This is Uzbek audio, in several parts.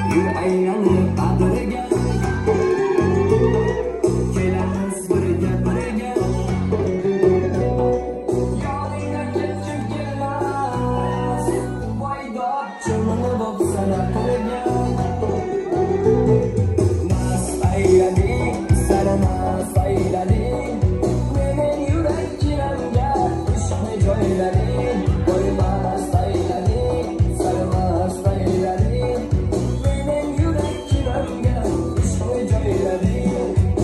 yur aylanib qadriga kelamiz birga birga yoningdan ketib kelmas voydod chimini bo'psan aqliga mast aylading sarmast aylading mening yurak chiramga ishqni joylading qo'ymas aylading sarmast aylading mening yurak chiramga ishqni joylading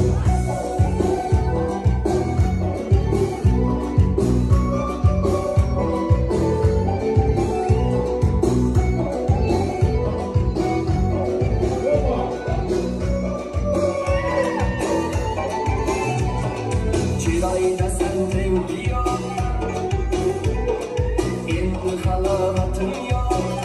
chiroyda sandring yo'q endi halovatim yo'q